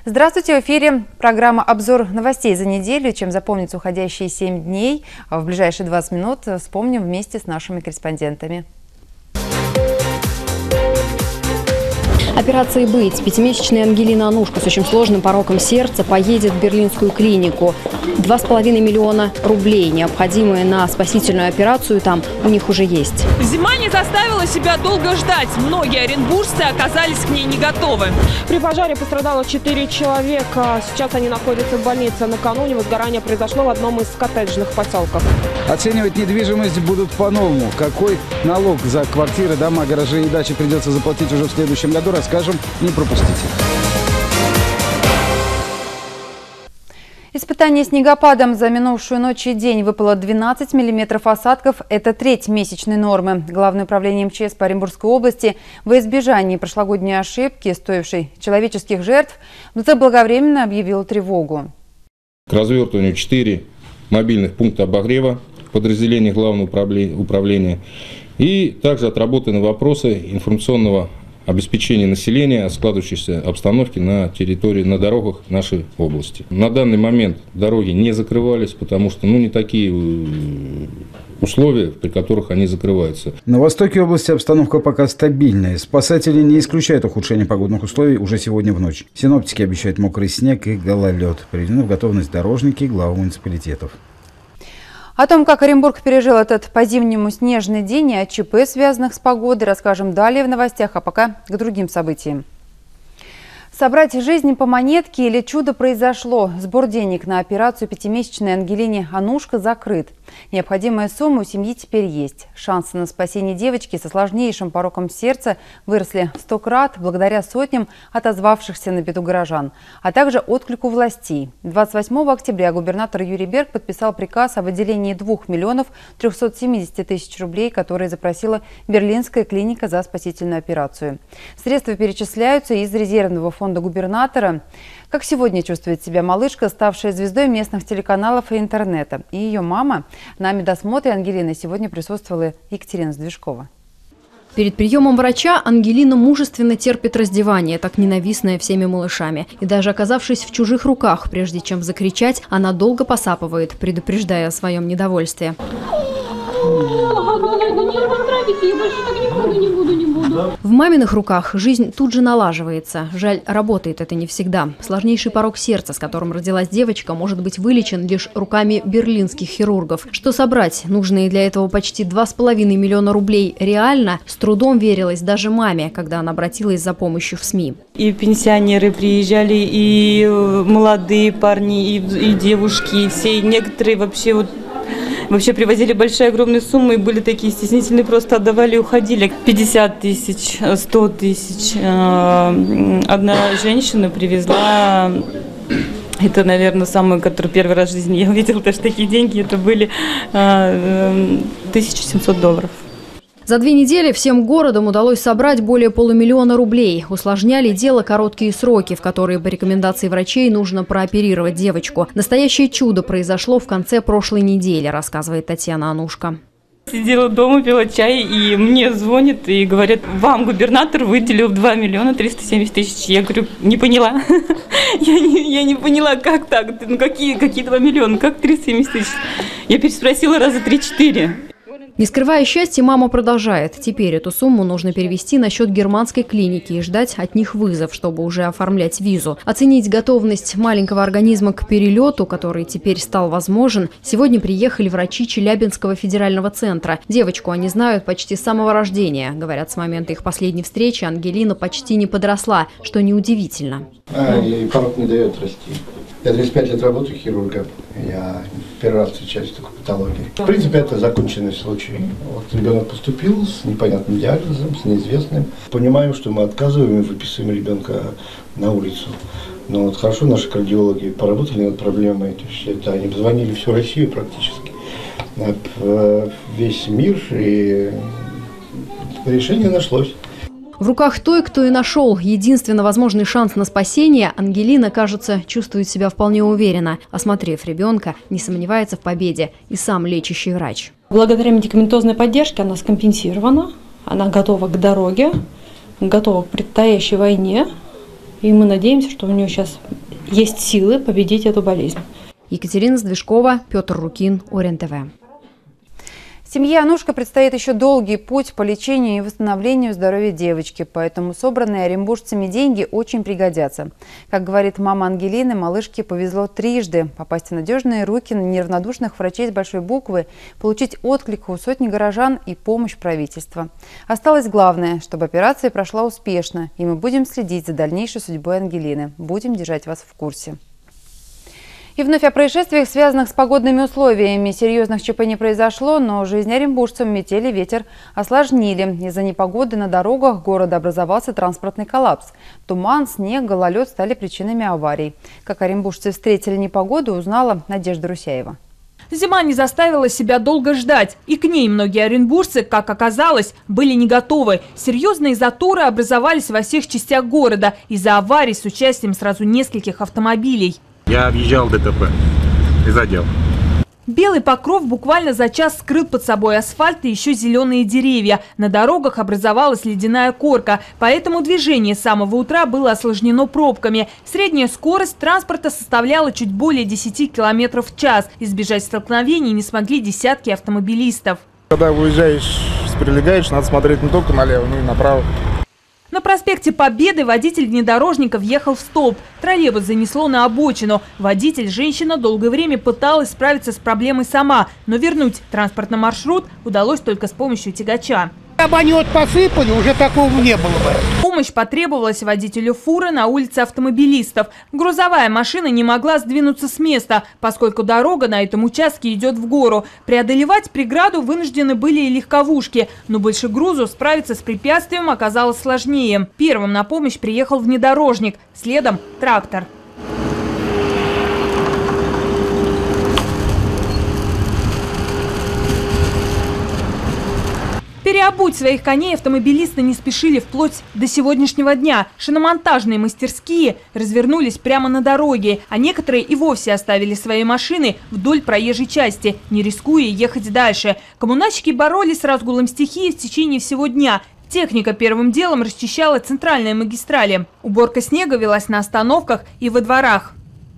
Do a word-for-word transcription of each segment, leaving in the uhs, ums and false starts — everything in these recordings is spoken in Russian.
Здравствуйте, в эфире программа «Обзор новостей за неделю». Чем запомнится уходящие семь дней, в ближайшие двадцать минут вспомним вместе с нашими корреспондентами. Операции «Быть». Пятимесячная Ангелина Анушка с очень сложным пороком сердца поедет в берлинскую клинику. Два с половиной миллиона рублей, необходимые на спасительную операцию, там у них уже есть. Зима не заставила себя долго ждать. Многие оренбуржцы оказались к ней не готовы. При пожаре пострадало четыре человека. Сейчас они находятся в больнице. Накануне возгорание произошло в одном из коттеджных поселков. Оценивать недвижимость будут по-новому. Какой налог за квартиры, дома, гаражи и дачи придется заплатить уже в следующем году, расскажем, не пропустите. Испытание снегопадом за минувшую ночь и день выпало двенадцать миллиметров осадков. Это треть месячной нормы. Главное управление МЧС по Оренбургской области во избежании прошлогодней ошибки, стоившей человеческих жертв, заблаговременно объявило тревогу. К развертыванию четыре мобильных пункта обогрева в подразделениях Главного управления и также отработаны вопросы информационного обеспечения населения о складывающейся обстановке на территории, на дорогах нашей области. На данный момент дороги не закрывались, потому что ну, не такие условия, при которых они закрываются. На востоке области обстановка пока стабильная. Спасатели не исключают ухудшение погодных условий уже сегодня в ночь. Синоптики обещают мокрый снег и гололед. Приведены в готовность дорожники глав муниципалитетов. О том, как Оренбург пережил этот по-зимнему снежный день и о ЧП, связанных с погодой, расскажем далее в новостях, а пока к другим событиям. Собрать жизнь по монетке или чудо произошло. Сбор денег на операцию пятимесячной Ангелине Анушка закрыт. Необходимая сумма у семьи теперь есть. Шансы на спасение девочки со сложнейшим пороком сердца выросли в сто крат благодаря сотням отозвавшихся на беду горожан, а также отклику властей. двадцать восьмого октября губернатор Юрий Берг подписал приказ о выделении двух миллионов трёхсот семидесяти тысяч рублей, которые запросила берлинская клиника за спасительную операцию. Средства перечисляются из резервного фонда фонда губернатора. Как сегодня чувствует себя малышка, ставшая звездой местных телеканалов и интернета? И ее мама. На медосмотре Ангелины сегодня присутствовала Екатерина Сдвижкова. Перед приемом врача Ангелина мужественно терпит раздевание, так ненавистное всеми малышами. И даже оказавшись в чужих руках, прежде чем закричать, она долго посапывает, предупреждая о своем недовольстве. В маминых руках жизнь тут же налаживается. Жаль, работает это не всегда. Сложнейший порок сердца, с которым родилась девочка, может быть вылечен лишь руками берлинских хирургов. Что собрать нужные для этого почти два с половиной миллиона рублей реально, с трудом верилось даже маме, когда она обратилась за помощью в СМИ. И пенсионеры приезжали, и молодые парни, и, и девушки, и все, и некоторые вообще вот Вообще привозили большие огромные суммы и были такие стеснительные, просто отдавали и уходили. пятьдесят тысяч, сто тысяч. Одна женщина привезла, это, наверное, самый, который первый раз в жизни я увидела, даже такие деньги, это были тысяча семьсот долларов. За две недели всем городам удалось собрать более полумиллиона рублей. Усложняли дело короткие сроки, в которые по рекомендации врачей нужно прооперировать девочку. Настоящее чудо произошло в конце прошлой недели, рассказывает Татьяна Анушка. Сидела дома, пила чай, и мне звонят и говорят: вам губернатор выделил два миллиона триста семьдесят тысяч. Я говорю: не поняла. я, не, я не поняла, как так? Ну какие, какие два миллиона? Как триста семьдесят тысяч? Я переспросила раза три-четыре. Не скрывая счастья, мама продолжает. Теперь эту сумму нужно перевести на счет германской клиники и ждать от них вызов, чтобы уже оформлять визу. Оценить готовность маленького организма к перелету, который теперь стал возможен, сегодня приехали врачи Челябинского федерального центра. Девочку они знают почти с самого рождения. Говорят, с момента их последней встречи Ангелина почти не подросла, что неудивительно. А, и порог не дает расти. Я тридцать пять лет работаю хирургом, я первый раз встречаюсь с такой патологией. В принципе, это законченный случай. Вот ребенок поступил с непонятным диагнозом, с неизвестным. Понимаем, что мы отказываем и выписываем ребенка на улицу. Но вот хорошо наши кардиологи поработали над проблемой. То есть это они позвонили всю Россию практически, весь мир, и решение нашлось. В руках той, кто и нашел единственно возможный шанс на спасение, Ангелина, кажется, чувствует себя вполне уверенно. Осмотрев ребенка, не сомневается в победе и сам лечащий врач. Благодаря медикаментозной поддержке она скомпенсирована, она готова к дороге, готова к предстоящей войне. И мы надеемся, что у нее сейчас есть силы победить эту болезнь. Екатерина Сдвижкова, Петр Рукин, Орен ТВ. Семье Анушка предстоит еще долгий путь по лечению и восстановлению здоровья девочки, поэтому собранные оренбуржцами деньги очень пригодятся. Как говорит мама Ангелины, малышке повезло трижды попасть в надежные руки неравнодушных врачей с большой буквы, получить отклик у сотни горожан и помощь правительства. Осталось главное, чтобы операция прошла успешно, и мы будем следить за дальнейшей судьбой Ангелины. Будем держать вас в курсе. И вновь о происшествиях, связанных с погодными условиями. Серьезных ЧП не произошло, но жизнь оренбуржцам метель и ветер осложнили. Из-за непогоды на дорогах города образовался транспортный коллапс. Туман, снег, гололед стали причинами аварий. Как оренбуржцы встретили непогоду, узнала Надежда Русяева. Зима не заставила себя долго ждать. И к ней многие оренбуржцы, как оказалось, были не готовы. Серьезные заторы образовались во всех частях города из-за аварий с участием сразу нескольких автомобилей. Я объезжал ДТП и задел. Белый покров буквально за час скрыл под собой асфальт и еще зеленые деревья. На дорогах образовалась ледяная корка, поэтому движение с самого утра было осложнено пробками. Средняя скорость транспорта составляла чуть более десяти километров в час. Избежать столкновений не смогли десятки автомобилистов. Когда выезжаешь, прилегаешь, надо смотреть не только налево, но и направо. На проспекте Победы водитель внедорожника въехал в столб. Троллейбус занесло на обочину. Водитель, женщина, долгое время пыталась справиться с проблемой сама, но вернуть транспортный маршрут удалось только с помощью тягача. Обонет посыпали, уже такого не было бы. Помощь потребовалась водителю фуры на улице Автомобилистов. Грузовая машина не могла сдвинуться с места, поскольку дорога на этом участке идет в гору. Преодолевать преграду вынуждены были и легковушки, но больше грузу справиться с препятствием оказалось сложнее. Первым на помощь приехал внедорожник, следом трактор. Переобуть своих коней автомобилисты не спешили вплоть до сегодняшнего дня. Шиномонтажные мастерские развернулись прямо на дороге, а некоторые и вовсе оставили свои машины вдоль проезжей части, не рискуя ехать дальше. Коммунальщики боролись с разгулом стихии в течение всего дня. Техника первым делом расчищала центральные магистрали. Уборка снега велась на остановках и во дворах.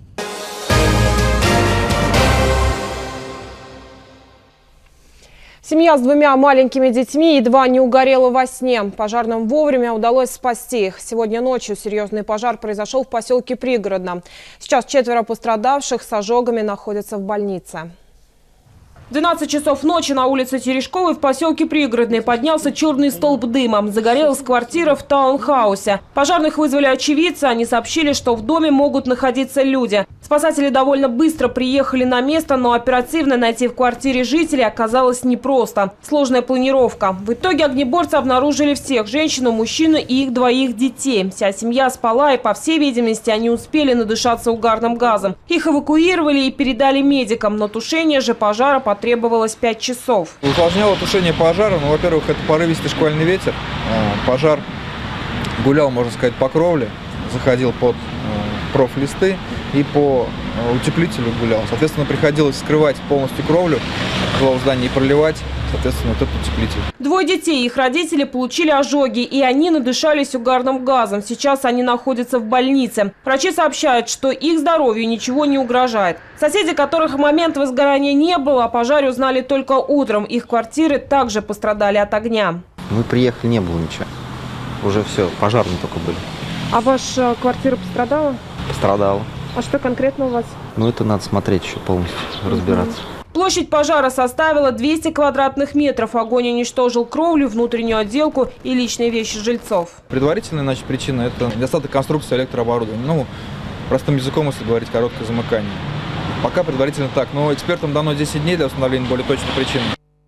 Семья с двумя маленькими детьми едва не угорела во сне. Пожарным вовремя удалось спасти их. Сегодня ночью серьезный пожар произошел в поселке Пригородном. Сейчас четверо пострадавших с ожогами находятся в больнице. В двенадцать часов ночи на улице Терешковой в поселке Пригородный поднялся черный столб дыма. Загорелась квартира в таунхаусе. Пожарных вызвали очевидцы. Они сообщили, что в доме могут находиться люди. Спасатели довольно быстро приехали на место, но оперативно найти в квартире жителей оказалось непросто. Сложная планировка. В итоге огнеборцы обнаружили всех – женщину, мужчину и их двоих детей. Вся семья спала, и, по всей видимости, они успели надышаться угарным газом. Их эвакуировали и передали медикам, но тушение же пожара потребовалось пять часов. Усложняло тушение пожара. Ну, во-первых, это порывистый шквальный ветер. Пожар гулял, можно сказать, по кровле, заходил под профлисты и по утеплителю гулял. Соответственно, приходилось скрывать полностью кровлю жилого здания и проливать, соответственно, вот этот утеплитель. Двое детей и их родители получили ожоги, и они надышались угарным газом. Сейчас они находятся в больнице. Врачи сообщают, что их здоровью ничего не угрожает. Соседи, которых в момент возгорания не было, о пожаре узнали только утром. Их квартиры также пострадали от огня. Мы приехали, не было ничего. Уже все, пожарные только были. А ваша квартира пострадала? Пострадала. А что конкретно у вас? Ну, это надо смотреть еще полностью, разбираться. Площадь пожара составила двести квадратных метров. Огонь уничтожил кровлю, внутреннюю отделку и личные вещи жильцов. Предварительная, значит, причина – это недостаток конструкции электрооборудования. Ну, простым языком, если говорить, короткое замыкание. Пока предварительно так, но экспертам дано десять дней для установления более точной причины.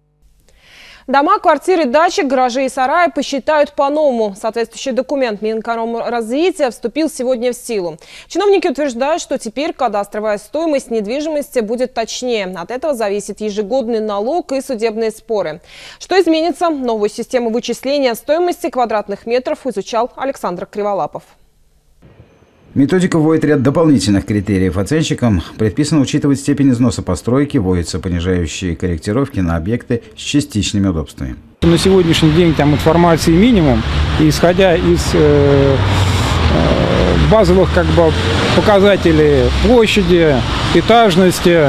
Дома, квартиры, дачи, гаражи и сараи посчитают по-новому. Соответствующий документ Минэкономразвития вступил сегодня в силу. Чиновники утверждают, что теперь кадастровая стоимость недвижимости будет точнее. От этого зависит ежегодный налог и судебные споры. Что изменится? Новую систему вычисления стоимости квадратных метров изучал Александр Криволапов. Методика вводит ряд дополнительных критериев. Оценщикам предписано учитывать степень износа постройки, вводятся понижающие корректировки на объекты с частичными удобствами. На сегодняшний день там информации минимум, и исходя из э, базовых как бы показателей площади, этажности,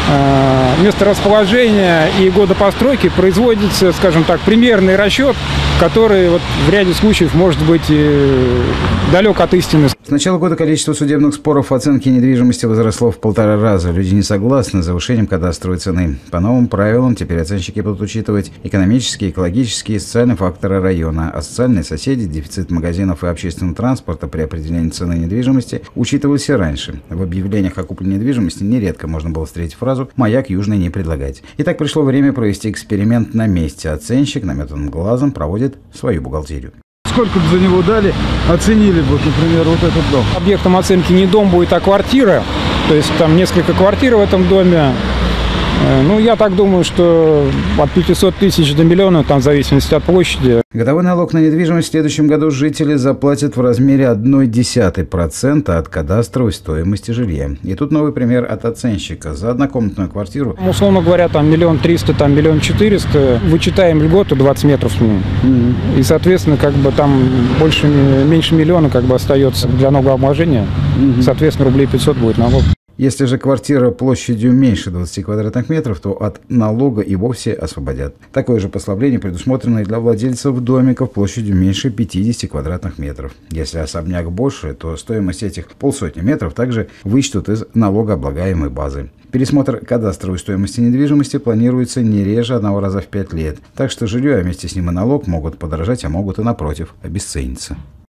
месторасположения и года постройки производится, скажем так, примерный расчет, который вот в ряде случаев может быть далек от истины. С начала года количество судебных споров оценки недвижимости возросло в полтора раза. Люди не согласны с завышением кадастровой цены. По новым правилам теперь оценщики будут учитывать экономические, экологические и социальные факторы района, а социальные соседи, дефицит магазинов и общественного транспорта при определении цены недвижимости учитывались и раньше. В объявлениях о купле недвижимости нередко можно было встретить фразу «Маяк южный не предлагать». Итак, пришло время провести эксперимент на месте. Оценщик наметанным глазом проводит свою бухгалтерию. Сколько бы за него дали, оценили бы, например, вот этот дом? Объектом оценки не дом будет, а квартира. То есть там несколько квартир в этом доме. Ну, я так думаю, что от пятисот тысяч до миллиона, там в зависимости от площади. Годовой налог на недвижимость в следующем году жители заплатят в размере ноль целых одна десятая процента от кадастровой стоимости жилья. И тут новый пример от оценщика. За однокомнатную квартиру, условно говоря, там миллион триста, там миллион четыреста, вычитаем льготу двадцать метров. Mm-hmm. И, соответственно, как бы там больше, меньше миллиона как бы остается для налогообложения. Mm-hmm. Соответственно, рублей пятьсот будет налог. Если же квартира площадью меньше двадцати квадратных метров, то от налога и вовсе освободят. Такое же послабление предусмотрено и для владельцев домиков площадью меньше пятидесяти квадратных метров. Если особняк больше, то стоимость этих полсотни метров также вычтут из налогооблагаемой базы. Пересмотр кадастровой стоимости недвижимости планируется не реже одного раза в пять лет. Так что жилье, а вместе с ним и налог могут подорожать, а могут и напротив обесцениться.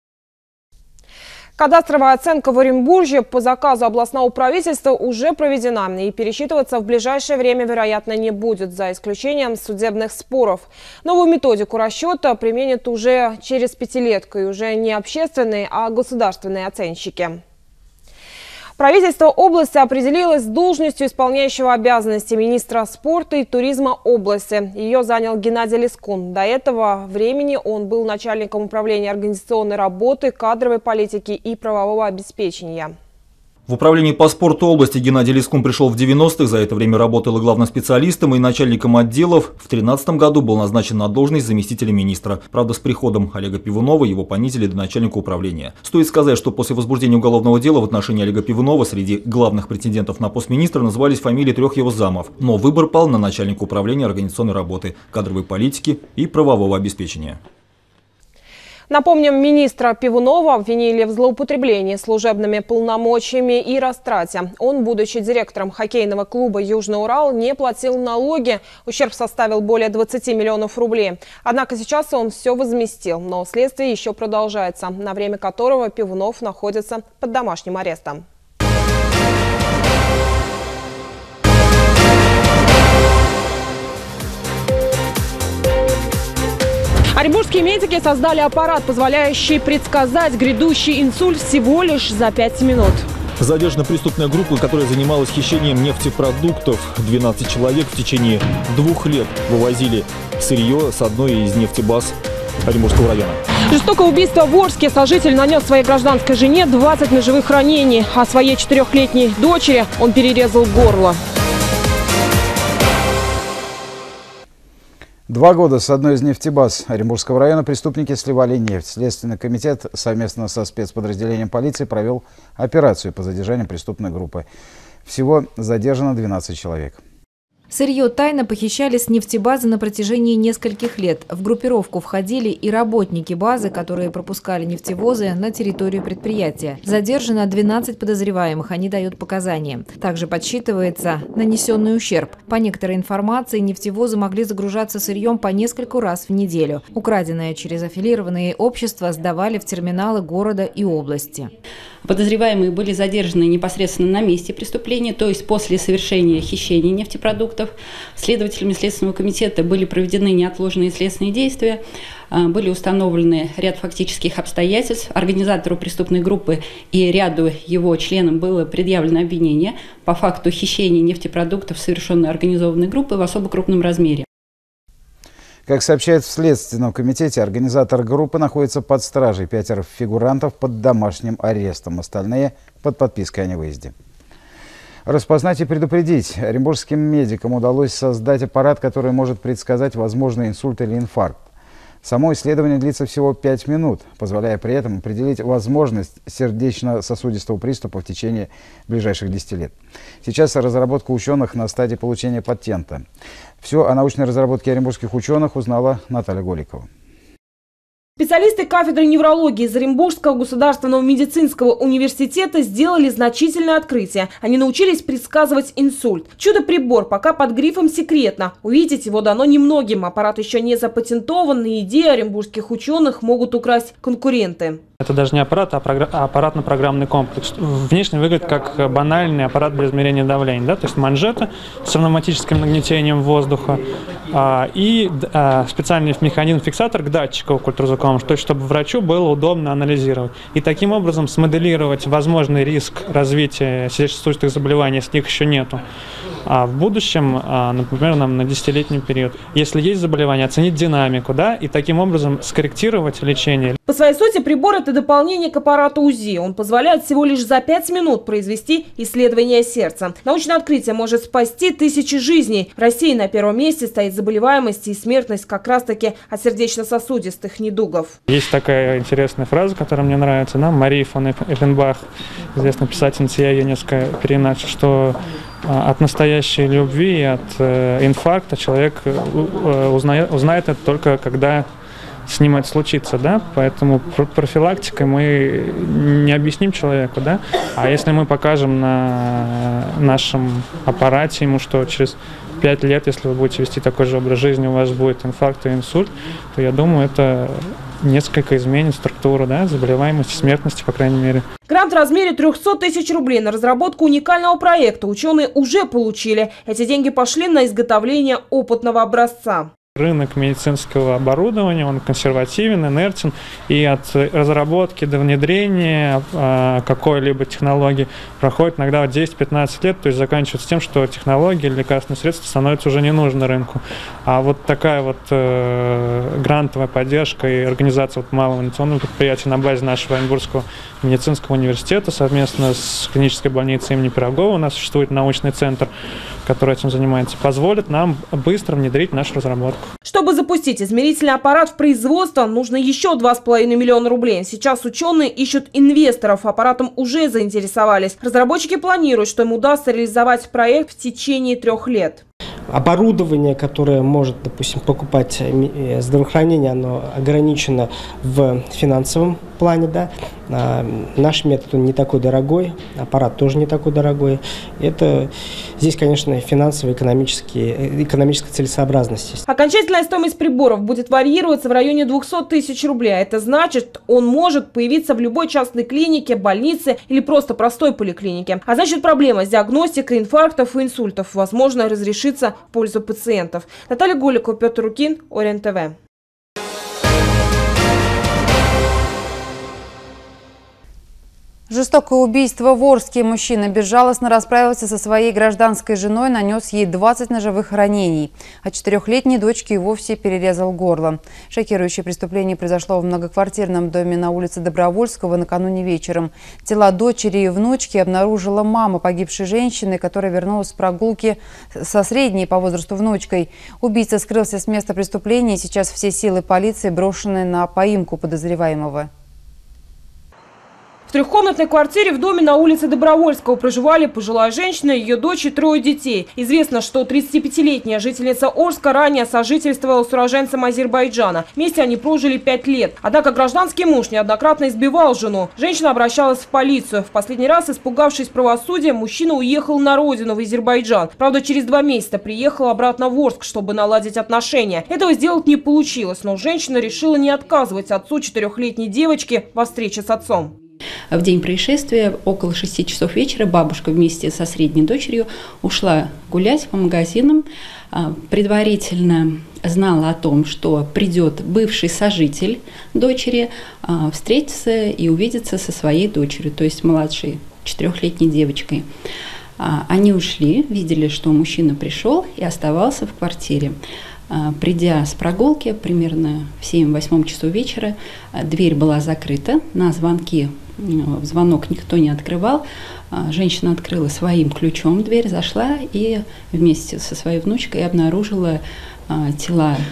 Кадастровая оценка в Оренбурге по заказу областного правительства уже проведена и пересчитываться в ближайшее время, вероятно, не будет, за исключением судебных споров. Новую методику расчета применят уже через пятилетку, и уже не общественные, а государственные оценщики. Правительство области определилось с должностью исполняющего обязанности министра спорта и туризма области. Ее занял Геннадий Лескун. До этого времени он был начальником управления организационной работы, кадровой политики и правового обеспечения. В управлении по спорту области Геннадий Лескун пришел в девяностых, за это время работал и главным специалистом, и начальником отделов. В две тысячи тринадцатом году был назначен на должность заместителя министра. Правда, с приходом Олега Пивунова его понизили до начальника управления. Стоит сказать, что после возбуждения уголовного дела в отношении Олега Пивунова среди главных претендентов на пост министра назывались фамилии трех его замов. Но выбор пал на начальника управления организационной работы, кадровой политики и правового обеспечения. Напомним, министра Пивунова обвинили в злоупотреблении служебными полномочиями и растрате. Он, будучи директором хоккейного клуба «Южный Урал», не платил налоги. Ущерб составил более двадцати миллионов рублей. Однако сейчас он все возместил. Но следствие еще продолжается, на время которого Пивунов находится под домашним арестом. Оренбургские медики создали аппарат, позволяющий предсказать грядущий инсульт всего лишь за пять минут. Задержана преступная группа, которая занималась хищением нефтепродуктов. двенадцать человек в течение двух лет вывозили сырье с одной из нефтебаз Оренбургского района. Жестокое убийство в Орске. Сожитель нанес своей гражданской жене двадцать ножевых ранений, а своей четырехлетней дочери он перерезал горло. Два года с одной из нефтебаз Оренбургского района преступники сливали нефть. Следственный комитет совместно со спецподразделением полиции провел операцию по задержанию преступной группы. Всего задержано двенадцать человек. Сырье тайно похищали с нефтебазы на протяжении нескольких лет. В группировку входили и работники базы, которые пропускали нефтевозы на территорию предприятия. Задержано двенадцать подозреваемых, они дают показания. Также подсчитывается нанесенный ущерб. По некоторой информации, нефтевозы могли загружаться сырьем по нескольку раз в неделю. Украденное через аффилированные общества сдавали в терминалы города и области. Подозреваемые были задержаны непосредственно на месте преступления, то есть после совершения хищения нефтепродуктов. Следователями Следственного комитета были проведены неотложные следственные действия, были установлены ряд фактических обстоятельств. Организатору преступной группы и ряду его членам было предъявлено обвинение по факту хищения нефтепродуктов, совершенной организованной группой в особо крупном размере. Как сообщают в Следственном комитете, организатор группы находится под стражей. Пятеро фигурантов под домашним арестом, остальные под подпиской о невыезде. Распознать и предупредить. Оренбургским медикам удалось создать аппарат, который может предсказать возможный инсульт или инфаркт. Само исследование длится всего пять минут, позволяя при этом определить возможность сердечно-сосудистого приступа в течение ближайших десяти лет. Сейчас разработка ученых на стадии получения патента. Все о научной разработке оренбургских ученых узнала Наталья Голикова. Специалисты кафедры неврологии из Оренбургского государственного медицинского университета сделали значительное открытие. Они научились предсказывать инсульт. Чудо-прибор пока под грифом «секретно». Увидеть его дано немногим. Аппарат еще не запатентован, и идеи оренбургских ученых могут украсть конкуренты. Это даже не аппарат, а аппаратно-программный комплекс. Внешне выглядит как банальный аппарат для измерения давления. Да? То есть манжета с пневматическим нагнетением воздуха а, и а, специальный механизм-фиксатор к датчику к ультразвуковому, чтобы врачу было удобно анализировать. И таким образом смоделировать возможный риск развития сердечно-сосудистых заболеваний, если их еще нету. А в будущем, а, например, нам на десятилетний период, если есть заболевание, оценить динамику, да, и таким образом скорректировать лечение. По своей сути, прибор – это дополнение к аппарату УЗИ. Он позволяет всего лишь за пять минут произвести исследование сердца. Научное открытие может спасти тысячи жизней. В России на первом месте стоит заболеваемость и смертность как раз-таки от сердечно-сосудистых недугов. Есть такая интересная фраза, которая мне нравится, да? Мария фон Эффенбах, известная писательница, я ее несколько переначал, что от настоящей любви, от инфаркта человек узнает, узнает это только когда с ним это случится, да, поэтому профилактикой мы не объясним человеку, да, а если мы покажем на нашем аппарате ему, что через пять лет, если вы будете вести такой же образ жизни, у вас будет инфаркт и инсульт, то я думаю, это несколько изменит структуру, да, заболеваемости, смертности, по крайней мере. Грант в размере трёхсот тысяч рублей на разработку уникального проекта ученые уже получили. Эти деньги пошли на изготовление опытного образца. Рынок медицинского оборудования, он консервативен, инертен, и от разработки до внедрения э, какой-либо технологии проходит иногда десять-пятнадцать лет, то есть заканчивается тем, что технологии или лекарственные средства становятся уже не нужны рынку. А вот такая вот э, грантовая поддержка и организация вот малого инновационного предприятия на базе нашего Оренбургского медицинского университета совместно с клинической больницей имени Пирогова, у нас существует научный центр, который этим занимается, позволит нам быстро внедрить нашу разработку. Чтобы запустить измерительный аппарат в производство, нужно еще два с половиной миллиона рублей. Сейчас ученые ищут инвесторов, аппаратом уже заинтересовались. Разработчики планируют, что им удастся реализовать проект в течение трех лет. Оборудование, которое может, допустим, покупать здравоохранение, оно ограничено в финансовом плане, да. А наш метод он не такой дорогой, аппарат тоже не такой дорогой. Это здесь, конечно, финансовая, экономическая целесообразность. Окончательная стоимость приборов будет варьироваться в районе двухсот тысяч рублей. Это значит, он может появиться в любой частной клинике, больнице или просто простой поликлинике. А значит, проблема с диагностикой инфарктов и инсультов, возможно, разрешится в пользу пациентов. Наталья Голикова, Петр Рукин, Орен ТВ. Жестокое убийство в Орске. Мужчина безжалостно расправился со своей гражданской женой, нанес ей двадцать ножевых ранений. А четырехлетней дочке и вовсе перерезал горло. Шокирующее преступление произошло в многоквартирном доме на улице Добровольского накануне вечером. Тела дочери и внучки обнаружила мама погибшей женщины, которая вернулась с прогулки со средней по возрасту внучкой. Убийца скрылся с места преступления, и сейчас все силы полиции брошены на поимку подозреваемого. В трехкомнатной квартире в доме на улице Добровольского проживали пожилая женщина, ее дочь и трое детей. Известно, что тридцатипятилетняя жительница Орска ранее сожительствовала с уроженцем Азербайджана. Вместе они прожили пять лет. Однако гражданский муж неоднократно избивал жену. Женщина обращалась в полицию. В последний раз, испугавшись правосудия, мужчина уехал на родину в Азербайджан. Правда, через два месяца приехал обратно в Орск, чтобы наладить отношения. Этого сделать не получилось, но женщина решила не отказывать отцу четырехлетней девочки во встрече с отцом. В день происшествия около шести часов вечера бабушка вместе со средней дочерью ушла гулять по магазинам. Предварительно знала о том, что придет бывший сожитель дочери встретиться и увидеться со своей дочерью, то есть младшей четырехлетней девочкой. Они ушли, видели, что мужчина пришел и оставался в квартире. Придя с прогулки примерно в семь-восемь часов вечера, дверь была закрыта, на звонки, в звонок никто не открывал. Женщина открыла своим ключом дверь, зашла и вместе со своей внучкой обнаружила тела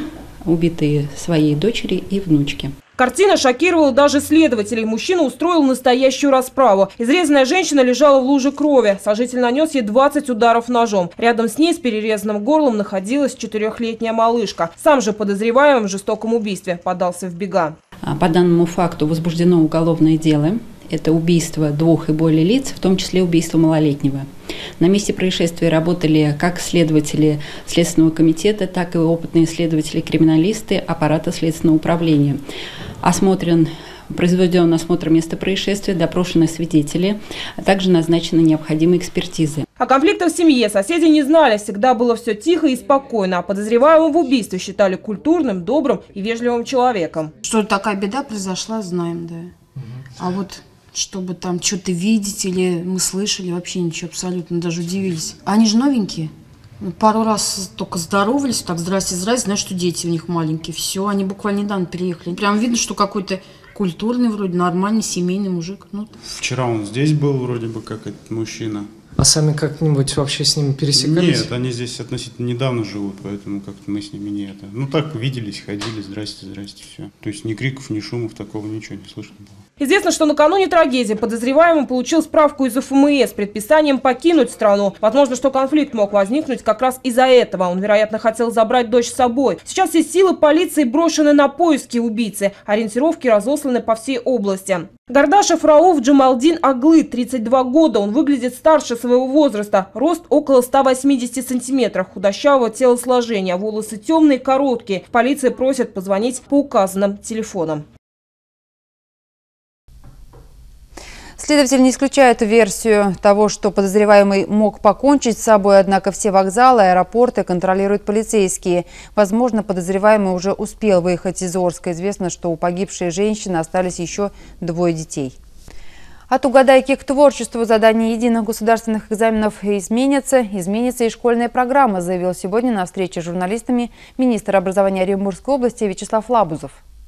убитые своей дочери и внучки. Картина шокировала даже следователей. Мужчина устроил настоящую расправу. Изрезанная женщина лежала в луже крови. Сожитель нанес ей двадцать ударов ножом. Рядом с ней с перерезанным горлом находилась четырехлетняя малышка. Сам же подозреваемый в жестоком убийстве подался в бега. По данному факту возбуждено уголовное дело. Это убийство двух и более лиц, в том числе убийство малолетнего. На месте происшествия работали как следователи Следственного комитета, так и опытные следователи-криминалисты аппарата Следственного управления. Осмотрен, произведен осмотр места происшествия, допрошены свидетели, а также назначены необходимые экспертизы. О конфликтах в семье соседи не знали. Всегда было все тихо и спокойно. А подозреваемого в убийстве считали культурным, добрым и вежливым человеком. Что такая беда произошла, знаем, да. А вот чтобы там что-то видеть или мы слышали, вообще ничего абсолютно, даже удивились. Они же новенькие. Пару раз только здоровались, так здрасте, здрасте, знаешь, что дети у них маленькие. Все, они буквально недавно переехали. Прям видно, что какой-то культурный, вроде нормальный, семейный мужик. Ну. Вчера он здесь был, вроде бы, как этот мужчина. А сами как-нибудь вообще с ними пересекались? Нет, они здесь относительно недавно живут, поэтому как-то мы с ними не это. Ну так, виделись, ходили, здрасте, здрасте, все. То есть ни криков, ни шумов, такого ничего не слышно было. Известно, что накануне трагедии подозреваемый получил справку из эф эм и с с предписанием покинуть страну. Возможно, что конфликт мог возникнуть как раз из-за этого. Он, вероятно, хотел забрать дочь с собой. Сейчас все силы полиции брошены на поиски убийцы. Ориентировки разосланы по всей области. Гардашев Рауф Джамалдин Аглы, тридцать два года. Он выглядит старше своего возраста. Рост около ста восьмидесяти сантиметров. Худощавого телосложения. Волосы темные, короткие. Полиция просит позвонить по указанным телефонам. Следователь не исключает версию того, что подозреваемый мог покончить с собой, однако все вокзалы, аэропорты контролируют полицейские. Возможно, подозреваемый уже успел выехать из Орска. Известно, что у погибшей женщины остались еще двое детей. От угадайки к творчеству задания единых государственных экзаменов изменятся. Изменится и школьная программа, заявил сегодня на встрече с журналистами министр образования Оренбургской области Вячеслав Лабузов.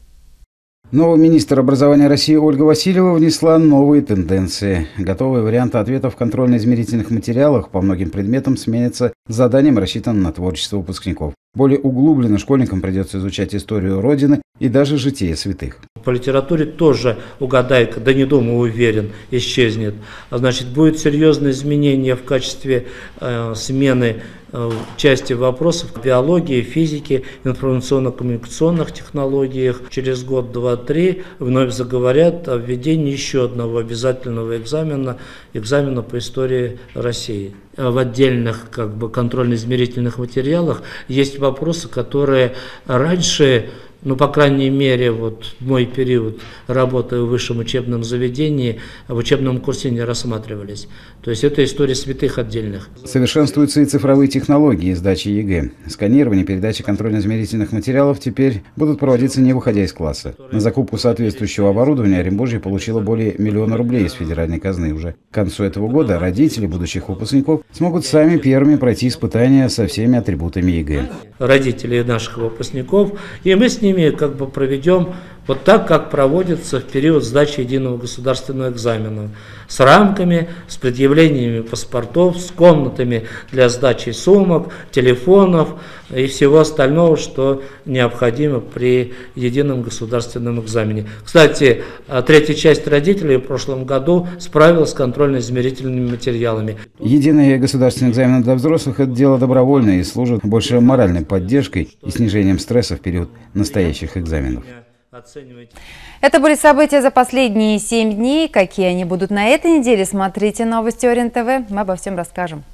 Новый министр образования России Ольга Васильева внесла новые тенденции. Готовые варианты ответов в контрольно-измерительных материалах по многим предметам сменятся заданием, рассчитанным на творчество выпускников. Более углубленно школьникам придется изучать историю Родины и даже житие святых. По литературе тоже угадайка, да не думаю, уверен, исчезнет. А значит, будет серьезное изменение в качестве э, смены э, части вопросов биологии, физики, информационно-коммуникационных технологиях. Через год, два, три вновь заговорят о введении еще одного обязательного экзамена, экзамена по истории России. В отдельных как бы контрольно-измерительных материалах есть вопросы, которые раньше, ну, по крайней мере, вот в мой период работы в высшем учебном заведении, в учебном курсе не рассматривались. То есть это история святых отдельных. Совершенствуются и цифровые технологии сдачи ЕГЭ. Сканирование, передача контрольно-измерительных материалов теперь будут проводиться не выходя из класса. На закупку соответствующего оборудования Оренбуржье получило более миллиона рублей из федеральной казны. Уже к концу этого года родители будущих выпускников смогут сами первыми пройти испытания со всеми атрибутами ЕГЭ. Родители наших выпускников, и мы с ними как бы проведем вот так, как проводится в период сдачи единого государственного экзамена. С рамками, с предъявлениями паспортов, с комнатами для сдачи сумок, телефонов и всего остального, что необходимо при едином государственном экзамене. Кстати, третья часть родителей в прошлом году справилась с контрольно-измерительными материалами. Единый государственный экзамен для взрослых – это дело добровольное и служит больше моральной поддержкой и снижением стресса в период настоящих экзаменов. Это были события за последние семь дней. Какие они будут на этой неделе, смотрите новости Орен ТВ. Мы обо всем расскажем.